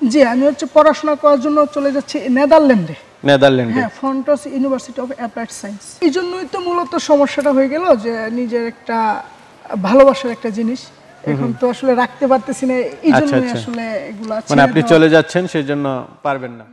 জি, আমি হচ্ছে পড়াশোনা করার জন্য চলে যাচ্ছি নেদারল্যান্ডে। হ্যাঁ, Fontys university of applied science. এই জন্যই তো মূলত সমস্যাটা হয়ে গেল যে নিজের একটা ভালোবাসার একটা জিনিস এখন তো আসলে রাখতে পারতেছি না, এই জন্যই আসলে এগুলো আছে। মানে আপনি চলে যাচ্ছেন সেই জন্য পারবেন না।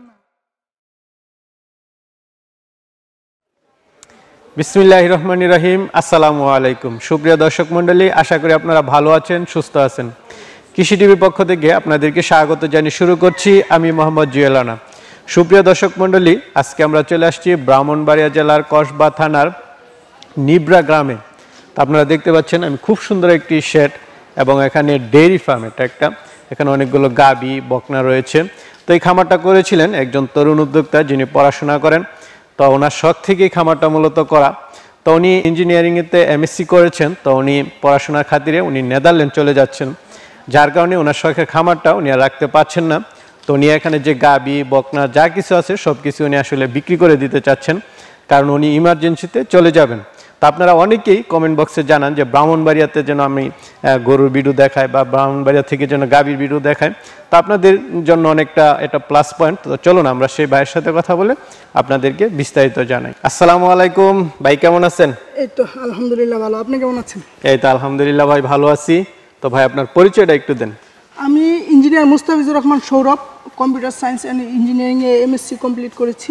বিসমিল্লাহির রহমানির রহিম। আসসালামু আলাইকুম সুপ্রিয় দর্শক মণ্ডলী, আশা করি আপনারা ভালো আছেন, সুস্থ আছেন। কৃষি টিভির পক্ষ থেকে আপনাদেরকে স্বাগত জানিয়ে শুরু করছি আমি মোহাম্মদ জুয়েল রানা। সুপ্রিয় দর্শক মণ্ডলী, আজকে আমরা চলে আসছি ব্রাহ্মণবাড়িয়া জেলার কসবা থানার নিবরা গ্রামে। আপনারা দেখতে পাচ্ছেন আমি খুব সুন্দর একটি শেড এবং এখানে ডেইরি ফার্ম, এখানে অনেকগুলো গাবি বকনা রয়েছে। তো এই খামারটা করেছিলেন একজন তরুণ উদ্যোক্তা যিনি পড়াশোনা করেন। তো ওনার শখ থেকেই খামারটা মূলত করা। তো উনি ইঞ্জিনিয়ারিংয়েতে এমএসসি করেছেন। তো উনি পড়াশোনার খাতিরে উনি নেদারল্যান্ড চলে যাচ্ছেন, যার কারণে ওনার শখের খামারটা উনি আর রাখতে পারছেন না। তো উনি এখানে যে গাবি বকনা যা কিছু আছে সব কিছু উনি আসলে বিক্রি করে দিতে চাচ্ছেন, কারণ উনি ইমার্জেন্সিতে চলে যাবেন। তো আপনারা অনেকেই কমেন্ট বক্সে জানান যে ব্রাহ্মণবাড়িয়াতে যেন আমি গরুর ভিডিও দেখাই বা ব্রাহ্মণবাড়িয়া থেকে যেন গাবির ভিডিও দেখাই। তো আপনাদের জন্য অনেকটা এটা প্লাস পয়েন্ট। তো চলুন আমরা সেই ভাইয়ের সাথে কথা বলে আপনাদেরকে বিস্তারিত জানাই। আসসালামু আলাইকুম ভাই, কেমন আছেন? এই তো আলহামদুলিল্লাহ ভালো, আপনি কেমন আছেন? এই তো আলহামদুলিল্লাহ ভাই, ভালো আছি। তো ভাই আপনার পরিচয়টা একটু দেন। আমি engineer Mustafizur Rahman Sourav, computer science and ইঞ্জিনিয়ারিংয়ে এমএসসি কমপ্লিট করেছি।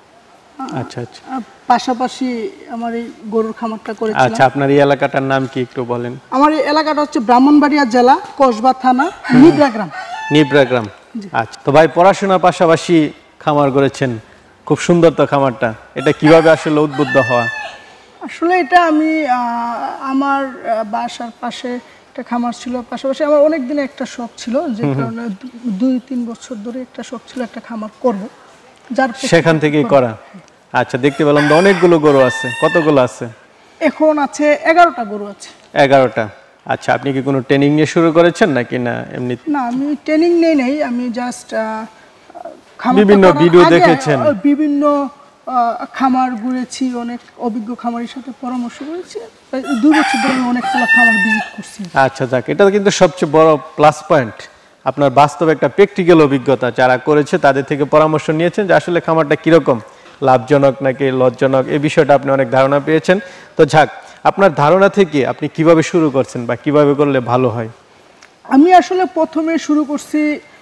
আচ্ছা আচ্ছা, পাশাপাশি আমার এই গরুর খামারটা করেছি। আচ্ছা, আপনার এই এলাকাটার নাম কি একটু বলেন? আমার এই এলাকাটা হচ্ছে ব্রাহ্মণবাড়িয়া জেলা কসবা থানা নিবরা গ্রাম। নিবরা গ্রাম, আচ্ছা। তো ভাই পড়াশোনার পাশাপাশি খামার করেছেন, খুব সুন্দর তো খামারটা। এটা কিভাবে আসলে উদ্বুদ্ধ হওয়া? আসলে এটা আমি আমার বাসার পাশে একটা খামার ছিল, পাশাপাশি আমার অনেক দিনে একটা শখ ছিল, যে কারণে 2-3 বছর ধরে একটা শখ ছিল একটা খামার করব, যার সেখান থেকেই করা। আচ্ছা, দেখতে পেলাম তো অনেকগুলো গরু আছে। কতগুলো আছে এখন? আছে 11টা গরু আছে। 11টা। আচ্ছা, আপনি কি কোনো ট্রেনিং নিয়ে শুরু করেছেন নাকি না এমনি? না, আমি ট্রেনিং নেই, আমি জাস্ট বিভিন্ন ভিডিও দেখেছেন, বিভিন্ন খামার ঘুরেছি, অনেক অভিজ্ঞ খামারের সাথে পরামর্শ করেছি। 2 বছর ধরে আমি অনেকগুলো খামার ভিজিট করছি। আচ্ছা যাক, এটা কিন্তু সবচেয়ে বড় প্লাস পয়েন্ট। আপনার বাস্তবে একটা প্র্যাকটিক্যাল অভিজ্ঞতা, যারা করেছে তাদের থেকে পরামর্শ নিয়েছেন যে আসলে খামারটা কিরকম, লাভজনক নাকি লজ্জনক, এই বিষয়টা আপনি অনেক ধারণা পেয়েছেন। তো যাক, আপনার ধারণা থেকে আপনি কিভাবে শুরু করছেন বা কিভাবে করলে ভালো হয়? আমি আসলে প্রথমে শুরু করছি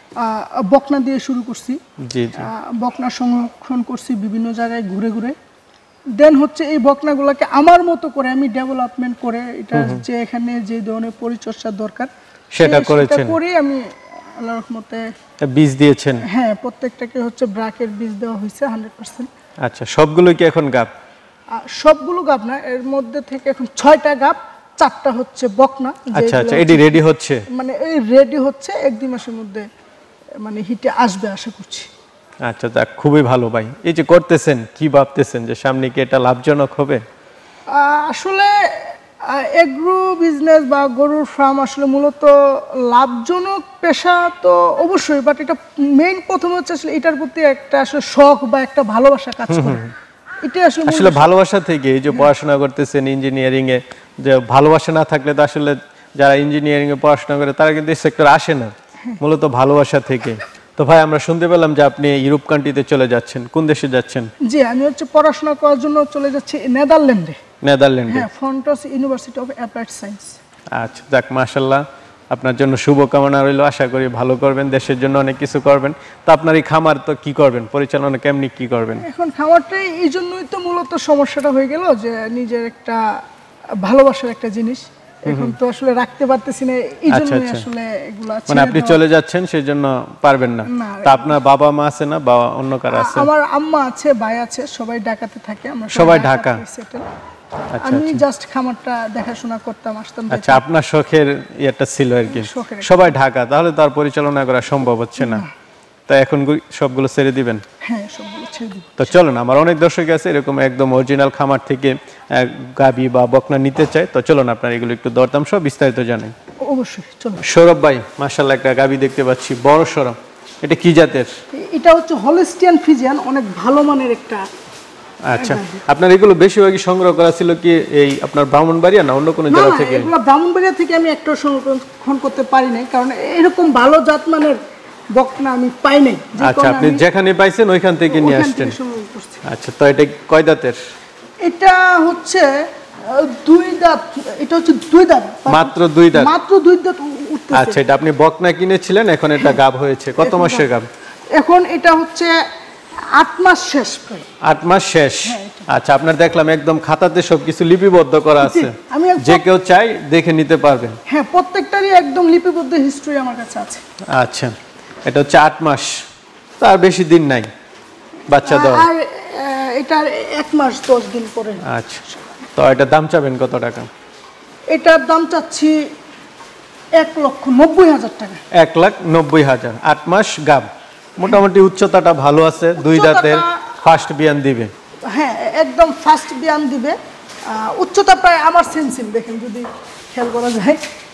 বকনা দিয়ে শুরু করছি। জি জি। বকনা সংরক্ষণ করছি বিভিন্ন জায়গায় ঘুরে ঘুরে। দেন হচ্ছে এই বকনাগুলোকে আমার মতো করে আমি ডেভেলপমেন্ট করে এটা যে এখানে যে ধরনের পরিচর্যা দরকার সেটা করেছেন। করে আমি আল্লাহর রহমতে বীজ দিয়েছেন। হ্যাঁ, প্রত্যেকটাকে হচ্ছে ব্রাকের বীজ দেওয়া হয়েছে 100%। আচ্ছা, সবগুলো কি এখন গাব? সবগুলো গাব না, এর মধ্যে থেকে এখন 6টা গাব, 4টা হচ্ছে বকনা। আচ্ছা আচ্ছা, এডি রেডি হচ্ছে, মানে এই রেডি হচ্ছে 1-2 মাসের মধ্যে, মানে হিটে আসবে আশা করছি। আচ্ছা যাক, খুবই ভালো ভাই। এই যে করতেছেন, কি ভাবতেছেন যে সামনে কি এটা লাভজনক হবে? আসলে এগ্রো বিজনেস বা গরুর ফার্ম আসলে মূলত লাভজনক পেশা তো অবশ্যই, বাট এটা মেইন প্রথম হচ্ছে আসলে এটার প্রতি একটা আসলে শখ বা একটা ভালোবাসা কাজ করে। এটা আসলে ভালোবাসা থেকে এই যে পড়াশোনা করতেছেন ইঞ্জিনিয়ারিং এ, যে ভালোবাসা না থাকলে তো আসলে যারা ইঞ্জিনিয়ারিং এ পড়াশোনা করে তারা কিন্তু এই সেক্টরে আসে না, মূলত ভালোবাসা থেকে। তো ভাই আমরা শুনতে পেলাম যে আপনি ইউরোপ কান্ট্রিতে চলে যাচ্ছেন, কোন দেশে যাচ্ছেন? জি, আমি হচ্ছে পড়াশোনা করার জন্য চলে যাচ্ছি নেদারল্যান্ডে। হ্যাঁ, Fontys university of applied science. আচ্ছা যাক, মাশাআল্লাহ, আপনার জন্য শুভকামনা রইল। আশা করি ভালো করবেন, দেশের জন্য অনেক কিছু করবেন। তো আপনার এই খামার তো কি করবেন, পরিচালনা কেমনি কি করবেন? এখন খামারটাই এই জন্যই তো মূলত সমস্যাটা হয়ে গেল যে নিজের একটা ভালোবাসার একটা জিনিস এখন তো আসলে রাখতে পারতেছি না, এই জন্যই আসলে এগুলো আছে। মানে আপনি চলে যাচ্ছেন সেই জন্য পারবেন না। তা আপনার বাবা মা আছে না বা অন্য কারো আছে? আমার আম্মা আছে, ভাই আছে, সবাই ঢাকাতে থাকে। আমরা সবাই ঢাকা। আমি জাস্ট খামারটা দেখাশোনা করতাম, আসতাম। আচ্ছা, আপনার শখের ইয়েটা ছিল আর কি। সবাই ঢাকা, তাহলে তার পরিচালনা করা সম্ভব হচ্ছে না। তা এখন সবগুলো ছেড়ে দিবেন? হ্যাঁ, সবগুলো ছেড়ে দিব। তো চলুন, আমার অনেক দর্শক আছে এরকম একদম অরিজিনাল খামার থেকে গাবি বা বকনা নিতে চাই। তো চলুন আপনার এগুলো একটু দরদাম সব বিস্তারিত জানাই। অবশ্যই চলুন। সৌরভ ভাই, মাশাআল্লাহ একটা গাবি দেখতে পাচ্ছি, বড় সরম। এটা কি জাতের? এটা হচ্ছে হলস্টিয়ান ফ্রিজিয়ান, অনেক ভালো মানের একটা। আচ্ছা, আপনার এগুলো বেশিরভাগই সংগ্রহ করা ছিল কি এই আপনার ব্রাহ্মণবাড়িয়া না অন্য কোনো জেলা থেকে? এগুলো ব্রাহ্মণবাড়িয়া থেকে আমি একটা সংরক্ষণ করতে পারি নাই, কারণ এরকম ভালো জাতমানের বকনা আমি পাই নাই। আচ্ছা, আপনি যেখানে পাইছেন ওইখান থেকে নিয়ে আসছেন। আচ্ছা, তো এটা কয় দাঁতের? এটা হচ্ছে 2 দাঁত। এটা হচ্ছে 2 দাঁত, মাত্র 2 দাঁত। মাত্র 2 দাঁত উঠতেছে। আচ্ছা, এটা আপনি বকনা কিনেছিলেন, এখন এটা গাব হয়েছে। কত মাসের গাব? এখন এটা হচ্ছে 8 মাস শেষ প্রায়। 8 মাস শেষ। আচ্ছা, আপনার দেখলাম একদম খাতাতে সবকিছু লিপিবদ্ধ করা আছে, যে কেউ চাই দেখে নিতে পারবেন। হ্যাঁ, প্রত্যেকটারই একদম লিপিবদ্ধ হিস্ট্রি আমার কাছে আছে। আচ্ছা, এটা হচ্ছে 8 মাস, তার বেশি দিন নাই বাচ্চা দেওয়া। আর এটার 1 মাস 10 দিন পরে। আচ্ছা, তো এটা দাম চাবেন কত টাকা? এটার দাম চাচ্ছি 1,90,000 টাকা। 1,90,000। 8 মাস গাব, মোটামুটি উচ্চতাটা ভালো আছে, 2 দাঁতের, ফার্স্ট বিয়ান দিবে। হ্যাঁ, একদম ফার্স্ট বিয়ান দিবে। উচ্চতা প্রায় আমার সেন্সিম, দেখেন যদি খেয়াল করা যায়।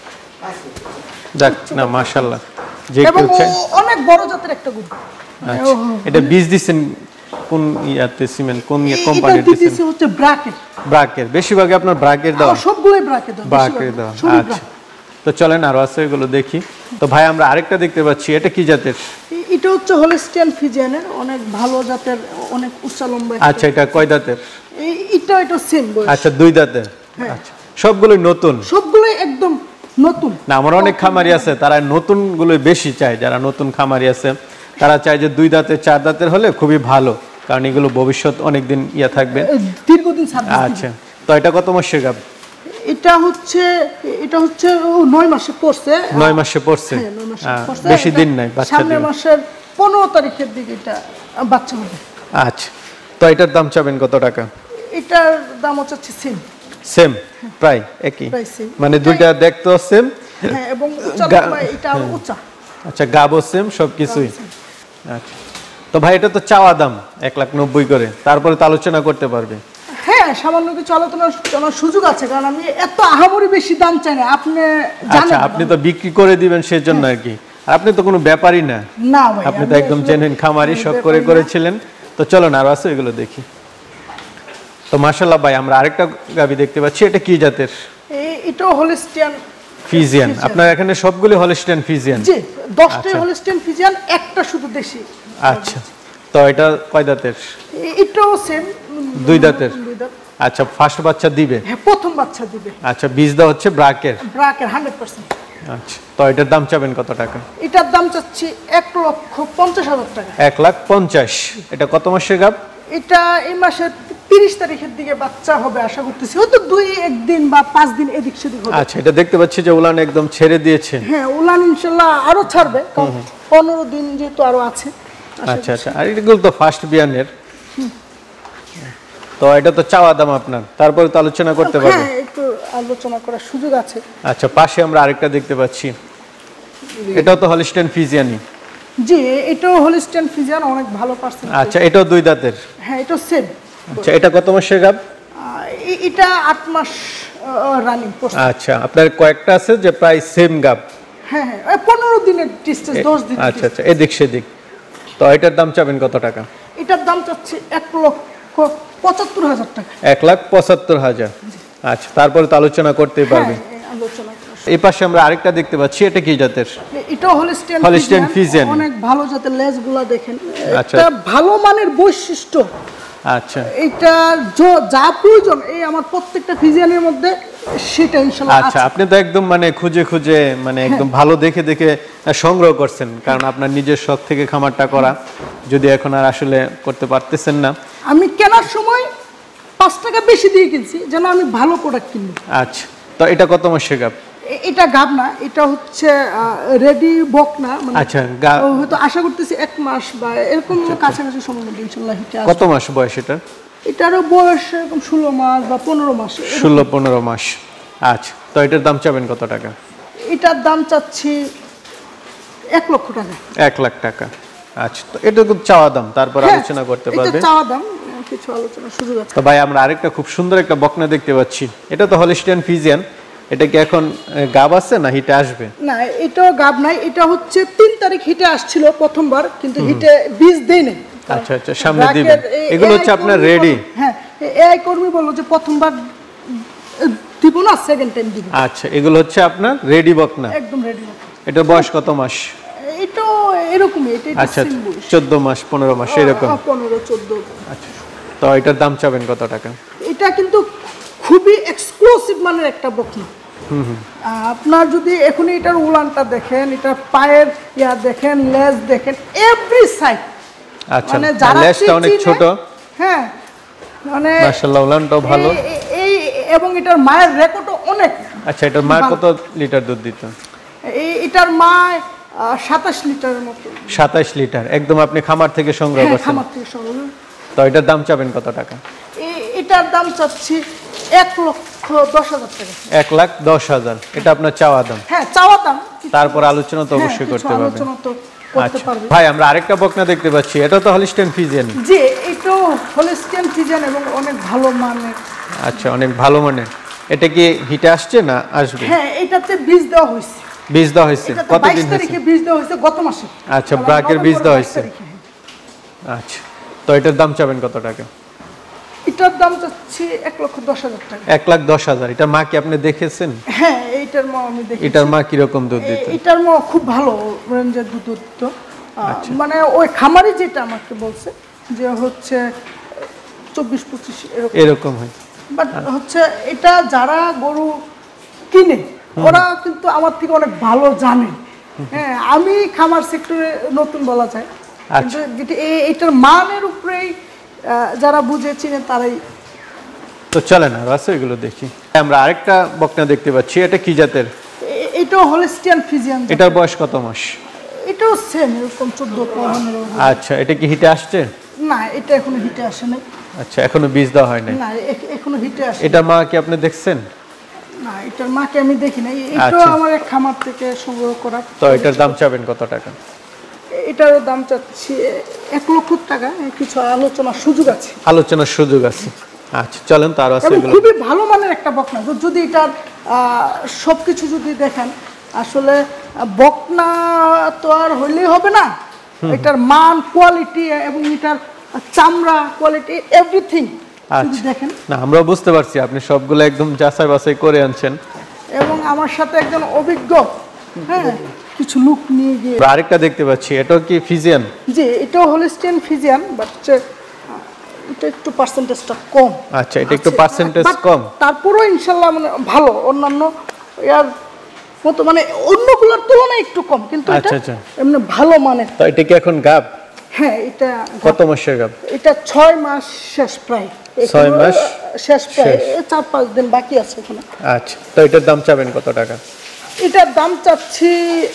দেখ না, মাশাআল্লাহ, যে এবং কেউ চাই। অনেক বড় জাতের একটা গরু। আচ্ছা, এটা বীজ দিছেন কোন ইয়াতে, সিমেন্ট কোন কোম্পানির দিছেন? এটা দিছি হচ্ছে ব্রাকেট। ব্রাকেট, বেশিরভাগ আপনার ব্রাকেট দাও? সবগুলোই ব্রাকেট দাও। ব্রাকেট দাও। আচ্ছা, তো চলেন আরো আছে, এগুলো দেখি। তো ভাই, আমরা আরেকটা দেখতে পাচ্ছি, এটা কি জাতের? এটা হচ্ছে হলিস্টিয়ান ফ্রিজিয়ানের, অনেক ভালো জাতের, অনেক উচ্চা লম্বা। আচ্ছা, এটা কয় দাঁতের? এটা সেম বয়স। আচ্ছা, 2 দাঁতের। আচ্ছা, সবগুলোই নতুন? সবগুলোই একদম নতুন। না, আমার অনেক খামারি আছে, তারা নতুন গুলোই বেশি চায়। যারা নতুন খামারি আছে তারা চায় যে 2 দাঁতের 4 দাঁতের হলে খুবই ভালো, কারণ এগুলো ভবিষ্যৎ অনেকদিন থাকবে, দীর্ঘদিন সার্ভিস। আচ্ছা, তো এটা কত মাসের গাব? এটা হচ্ছে 9 মাসে পড়ছে। 9 মাসে পড়ছে, বেশি দিন নাই বাচ্চা দিবে। সামনের মাসের 15 তারিখের দিকে এটা বাচ্চা হবে। আচ্ছা, তো এটার দাম চাবেন কত টাকা? এটার দাম হচ্ছে সেম, প্রায় একই, মানে দুইটা দেখতে সেম। হ্যাঁ, এবং উচ্চতা এটা আরো উচ্চা। আচ্ছা, গাবও সেম, সবকিছুই। আচ্ছা, তো ভাই, এটা তো চাওয়া দাম 1,90,000 করে, তারপরে তো আলোচনা করতে পারবে। হ্যাঁ, সামান্য কিছু আলোচনার সুযোগ আছে, কারণ আমি এত আহামরি বেশি দাম চাই না, আপনি জানেন। আচ্ছা, আপনি তো বিক্রি করে দিবেন সেজন্য আর কি, আর আপনি তো কোনো ব্যাপারই না। না ভাই, আপনি তো একদম জেনুইন খামারি, শখ করে করেছিলেন। তো চলো না, আরো আছে, এগুলো দেখি। তো মাশাআল্লাহ ভাই, আমরা আরেকটা গাবি দেখতে পাচ্ছি, এটা কি জাতের? এটাও হলিস্টিয়ান ফ্রিজিয়ান। আপনার এখানে সবগুলো হলিস্টিয়ান ফ্রিজিয়ান? জি, 10টা হলিস্টিয়ান ফ্রিজিয়ান, একটা শুধু দেশি। আচ্ছা, তো এটা কয় দাঁতের? এটাও সেম 2 দাঁতের। আচ্ছা, ফার্স্ট বাচ্চা দিবে? হ্যাঁ, প্রথম বাচ্চা দিবে। আচ্ছা, বীজ দেওয়া হচ্ছে ব্রাকের? ব্রাকের 100%। আচ্ছা, তো এটার দাম চাবেন কত টাকা? এটার দাম চাচ্ছি 1,50,000 টাকা। 1,50,000। এটা কত মাসের গাব? এটা এই মাসের 30 তারিখের দিকে বাচ্চা হবে আশা করতেছি, হয়তো 2-1 দিন বা 5 দিন এদিক সেদিক হবে। আচ্ছা, এটা দেখতে পাচ্ছি যে উলান একদম ছেড়ে দিয়েছে। হ্যাঁ, উলান ইনশাআল্লাহ আরো ছাড়বে, 15 দিন যেহেতু আরো আছে। আচ্ছা আচ্ছা, আর এগুলো তো ফার্স্ট বিয়ানের, তো এটা তো চাওয়া দাম আপনার, তারপরে তো আলোচনা করতে পারবেন। হ্যাঁ, একটু আলোচনা করার সুযোগ আছে। আচ্ছা, পাশে আমরা আরেকটা দেখতে পাচ্ছি, এটাও তো হলিস্টিয়ান ফ্রিজিয়ানি? জি, এটাও হলিস্টিয়ান ফ্রিজিয়ান, অনেক ভালো পার্সেন্ট। আচ্ছা, এটাও 2 দাঁতের? হ্যাঁ, এটা সেম। আচ্ছা, এটা কত মাসের গাব? এটা 8 মাস রানিং করছে। আচ্ছা, আপনার কয়েকটা আছে যে প্রায় সেম গাব? হ্যাঁ হ্যাঁ, 15 দিনের ডিসটেন্স, 10 দিন। আচ্ছা আচ্ছা, এদিক সেদিক। তো এটার দাম চাবেন কত টাকা? এটার দাম চাচ্ছি 1,75,000 টাকা। 1,75,000। আচ্ছা, তারপরে তো আলোচনা করতেই পারবে। আলোচনা। এই পাশে আমরা আরেকটা দেখতে পাচ্ছি, এটা কি জাতের? এটাও হলিস্টিয়ান ফ্রিজিয়ান, অনেক ভালো জাতের, লেজগুলো দেখেন, একটা ভালো মানের বৈশিষ্ট্য। আচ্ছা, এটা যা প্রয়োজন এই আমার প্রত্যেকটা ফ্রিজিয়ানের মধ্যে সেটা ইনশাআল্লাহ আছে। আচ্ছা, আপনি তো একদম মানে খুঁজে খুঁজে, মানে একদম ভালো দেখে দেখে সংগ্রহ করছেন, কারণ আপনার নিজের শখ থেকে খামারটা করা, যদি এখন আর আসলে করতে পারতেছেন না। আমি কেনার সময় 5 টাকা বেশি দিয়ে কিনছি যেন আমি ভালো প্রোডাক্ট কিনবো। আচ্ছা, তো এটা কত মাসের গাব? এটা গাব না, এটা হচ্ছে রেডি বক না, মানে আচ্ছা, হয়তো আশা করতেছি 1 মাস বা এরকম কাছাকাছি সময় মধ্যে ইনশাআল্লাহ হিটে আসবে। কত মাস বয়স এটা? এটারও বয়স এরকম 16 মাস বা 15 মাস। 16-15 মাস। আচ্ছা, তো এটার দাম চাবেন কত টাকা? এটার দাম চাচ্ছি 1 লক্ষ টাকা। 1 লাখ টাকা। আচ্ছা, তো এটা খুব চাওয়া দাম, তারপর আলোচনা করতে পারবে। এটা চাওয়া দাম, কিছু আলোচনার সুযোগ আছে। তো ভাই, আমরা আরেকটা খুব সুন্দর একটা বকনা দেখতে পাচ্ছি, এটা তো হলিস্টিয়ান ফ্রিজিয়ান, এটা কি এখন গাব আছে না হিটে আসবে? না, এটাও গাব নাই, এটা হচ্ছে 3 তারিখ হিটে আসছিল প্রথমবার, কিন্তু হিটে বীজ দেই নাই। আচ্ছা আচ্ছা, সামনে দিবেন। এগুলো হচ্ছে আপনার রেডি? হ্যাঁ, এআই কর্মী বলল যে প্রথমবার দিব না, সেকেন্ড টাইম দিব। আচ্ছা, এগুলো হচ্ছে আপনার রেডি বকনা? একদম রেডি। এটার বয়স কত মাস? এটা এরকমই, এটা আচ্ছা 14 মাস 15 মাস এরকম। 15-14। আচ্ছা, তো এটার দাম চাবেন কত টাকা? এটা কিন্তু খুবই এক্সক্লুসিভ মানের একটা বকনা। আপনার যদি এখন এটার উলানটা দেখেন, এটার পায়ের দেখেন, লেজ দেখেন, এভরি সাইড। আচ্ছা, লেজটা অনেক ছোট। হ্যাঁ, মানে মাশাআল্লাহ, উলানটাও ভালো। এই এবং এটার মায়ের রেকর্ডও অনেক। আচ্ছা, এটার মা কত লিটার দুধ দিত? এটার মা 27 লিটারের মতো। 27 লিটার, একদম আপনি খামার থেকে সংগ্রহ করছেন? খামার থেকে সংগ্রহ। তো এটার দাম চাবেন কত টাকা? এটার দাম চাচ্ছি 1,10,000 টাকা। 1,10,000, এটা আপনার চাওয়া দাম? হ্যাঁ, চাওয়া দাম। তারপর আলোচনা তো অবশ্যই করতে পারবেন। আলোচনা তো করতে পারবে। ভাই, আমরা আরেকটা বকনা দেখতে পাচ্ছি, এটা তো হলিস্টিয়ান ফ্রিজিয়ান। জি, এটা হলিস্টিয়ান ফ্রিজিয়ান এবং অনেক ভালো মানের। আচ্ছা, অনেক ভালো মানের। এটা কি হিটে আসছে না আসবে? হ্যাঁ, এটাতে বীজ দেওয়া হয়েছে। বীজ দেওয়া হয়েছে কতদিন? 22 তারিখে বীজ দেওয়া হয়েছে, গত মাসে। আচ্ছা, ব্রাকের বীজ দেওয়া হয়েছে। আচ্ছা, তো এটার দাম চাবেন কত টাকা? এটার দাম চাচ্ছি 1,10,000 টাকা। 1,10,000। এটা মা কি আপনি দেখেছেন? হ্যাঁ, এটার মা আমি দেখেছি। এটার মা কি রকম দুধ দিত? এটার মা খুব ভালো রেঞ্জের দুধ দিত। মানে ওই খামারি যেটা আমাকে বলছে যে হচ্ছে 24-25 এরকম হয়। বাট হচ্ছে এটা যারা গরু কিনে ওরা কিন্তু আমার থেকে অনেক ভালো জানে। হ্যাঁ, আমি খামার সেক্টরে নতুন বলা যায়, কিন্তু এটার মানের উপরেই যারা বুঝে চিনে তারাই। তো চলেন আর আছে এগুলো দেখি। আমরা আরেকটা বকনা দেখতে পাচ্ছি, এটা কি জাতের? এটাও হলিস্টিয়ান ফ্রিজিয়ান। এটার বয়স কত মাস? এটাও সেম, এরকম 14-15। আচ্ছা, এটা কি হিটে আসছে? না, এটা এখনো হিটে আসে নাই। আচ্ছা, এখনো বীজ দেওয়া হয় নাই? না, এখনো হিটে আসে। এটার মা কি আপনি দেখছেন? না, এটার মাকে আমি দেখি নাই। এটাও আমার এক খামার থেকে সংগ্রহ করা। তো এটার দাম চাবেন কত টাকা? এটার দাম চাচ্ছি 1,00,000 টাকা। কিছু আলোচনার সুযোগ আছে। আলোচনার সুযোগ আছে। আচ্ছা, চলেন তো আরো আছে এগুলো। খুবই ভালো মানের একটা বকনা। যদি এটার সবকিছু যদি দেখেন, আসলে বকনা তো আর হইলেই হবে না। এটার মান, কোয়ালিটি এবং এটার চামড়া কোয়ালিটি, এভরিথিং যদি দেখেন। না, আমরা বুঝতে পারছি আপনি সবগুলো একদম যাচাই বাছাই করে আনছেন। এবং আমার সাথে একজন অভিজ্ঞ কিছু লুক নিয়ে গিয়ে। আরেকটা দেখতে পাচ্ছি, এটাও কি ফ্রিজিয়ান? জি, এটাও হলিস্টিয়ান ফ্রিজিয়ান, বাট এটা একটু পার্সেন্টেজটা কম। আচ্ছা, এটা একটু পার্সেন্টেজ কম, তারপরেও ইনশাআল্লাহ মানে ভালো। অন্যান্য এর মতো মানে অন্যগুলোর তুলনায় একটু কম, কিন্তু এটা এমনি ভালো মানের। তো এটা কি এখন গাব? হ্যাঁ, এটা কত মাসের গাব? এটা 6 মাস শেষ, প্রায় 6 মাস শেষ, প্রায় 4-5 দিন বাকি আছে এখানে। আচ্ছা, তো এটার দাম চাবেন কত টাকা? এটার দাম চাচ্ছি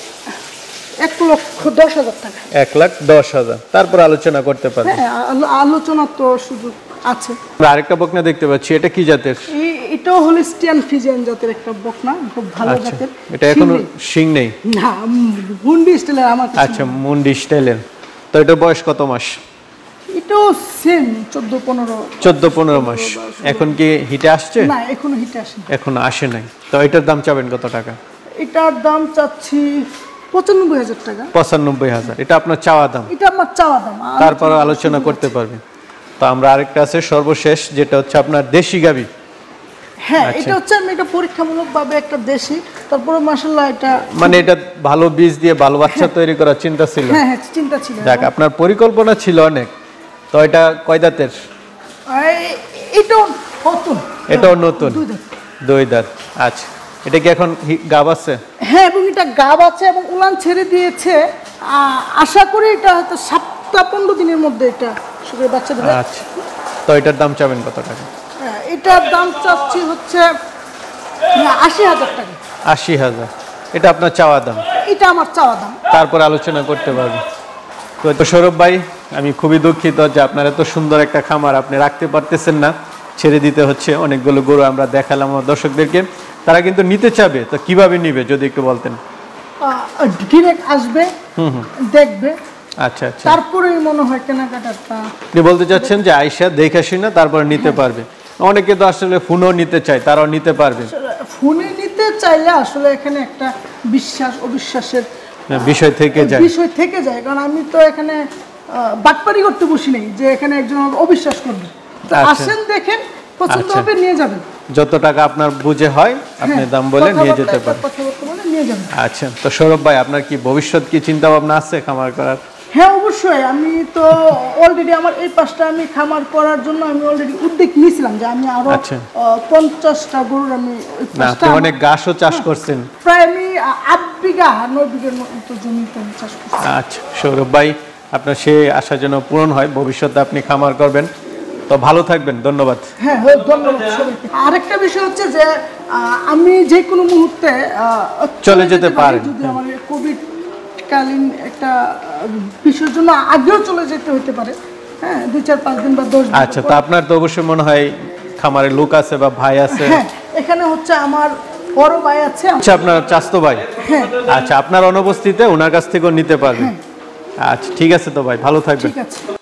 1,10,000 টাকা। 1,10,000, তারপর আলোচনা করতে পারবেন। হ্যাঁ, আলোচনা তো সুযোগ আছে। আমরা আরেকটা বকনা দেখতে পাচ্ছি, এটা কি জাতের? এটাও হলিস্টিয়ান ফ্রিজিয়ান জাতের একটা বকনা, খুব ভালো জাতের। এটা এখনো শিং নেই? না, মুন্ডি স্টাইলের আমার কাছে। আচ্ছা, মুন্ডি স্টাইলের। তো এটার বয়স কত মাস? এটাও সেম 14-15 মাস। এখন কি হিটে আসছে? না, এখনো হিটে আসেনি। এখনো আসে নাই। তো এটার দাম চাবেন কত টাকা? এটার দাম চাচ্ছি 95,000 টাকা। 95,000, এটা আপনার চাওয়া দাম? এটা আমার চাওয়া দাম, তারপর আলোচনা করতে পারবেন। তো আমরা আরেকটা আছে সর্বশেষ, যেটা হচ্ছে আপনার দেশি গাবি। হ্যাঁ, এটা হচ্ছে আমি এটা পরীক্ষামূলকভাবে একটা দেশি, তারপরে মাশাআল্লাহ এটা মানে এটা ভালো বীজ দিয়ে ভালো বাচ্চা তৈরি করার চিন্তা ছিল? হ্যাঁ, চিন্তা ছিল। দেখ, আপনার পরিকল্পনা ছিল অনেক। তো এটা কয় দাঁতের? এটাও নতুন। এটাও নতুন, 2 দাঁত। আচ্ছা, এটা কি এখন গাব আছে? হ্যাঁ, এবং এটা গাব আছে এবং উলান ছেড়ে দিয়েছে। আশা করি এটা হয়তো 7-15 দিনের মধ্যে এটা শুরু বাচ্চা দেবে। আচ্ছা, তো এটার দাম চাবেন কত টাকা? এটার দাম চাচ্ছি হচ্ছে 80,000 টাকা। 80,000, এটা আপনার চাওয়া দাম? এটা আমার চাওয়া দাম, তারপর আলোচনা করতে পারবেন। তো সৌরভ ভাই, আমি খুবই দুঃখিত যে আপনার এত সুন্দর একটা খামার আপনি রাখতে পারতেছেন না, ছেড়ে দিতে হচ্ছে। অনেকগুলো গরু আমরা দেখালাম আমার দর্শকদেরকে, তারা কিন্তু নিতে চাবে, তো কিভাবে নিবে যদি একটু বলতেন? ডিরেক্ট আসবে, দেখবে। আচ্ছা আচ্ছা, তারপরেই মনে হয় কেনাকাটাটা। আপনি বলতে চাচ্ছেন যে আয়শা দেখে শুনে তারপরে নিতে পারবে? অনেকে তো আসলে ফোনও নিতে চায়, তারাও নিতে পারবে। ফোনে নিতে চাইলে আসলে এখানে একটা বিশ্বাস অবিশ্বাসের বিষয় থেকে যায়, কারণ আমি তো এখানে বাটপারি করতে বসি নাই যে এখানে একজন অবিশ্বাস করবে। আসেন, দেখেন, পছন্দ হবে, নিয়ে যাবেন। যত টাকা আপনার বুঝে হয় আপনি দাম বলে নিয়ে যেতে পারেন। কথাবার্তা বলে নিয়ে যাবেন। আচ্ছা, তো সৌরভ ভাই আপনার কি ভবিষ্যৎ কি চিন্তা ভাবনা আছে খামার করার? হ্যাঁ অবশ্যই, আমি তো অলরেডি আমার এই পাশটা আমি খামার করার জন্য আমি অলরেডি উদ্যোগ নিয়েছিলাম যে আমি আরো 50টা গরুর আমি আপনি অনেক ঘাসও চাষ করছেন, প্রায় আমি 8 বিঘা 9 বিঘার মতো জমিতে আমি চাষ করছি। আচ্ছা সৌরভ ভাই, আপনার সেই আশা যেন পূরণ হয়, ভবিষ্যতে আপনি খামার করবেন। তো ভালো থাকবেন, ধন্যবাদ। হ্যাঁ ধন্যবাদ সবাইকে। আরেকটা বিষয় হচ্ছে যে আমি যে কোনো মুহূর্তে চলে যেতে পারেন, যদি আমার কোভিড কালীন একটা বিষয়ের জন্য আগেও চলে যেতে হতে পারে, হ্যাঁ 2-4-5 দিন বা 10 দিন। আচ্ছা, তো আপনার তো অবশ্যই মনে হয় খামারে লোক আছে বা ভাই আছে? হ্যাঁ এখানে হচ্ছে আমার বড় ভাই আছে। আচ্ছা, আপনার চাচতো ভাই? হ্যাঁ। আচ্ছা, আপনার অনুপস্থিতিতে ওনার কাছ থেকেও নিতে পারবেন। আচ্ছা ঠিক আছে, তো ভাই ভালো থাকবেন। ঠিক আছে।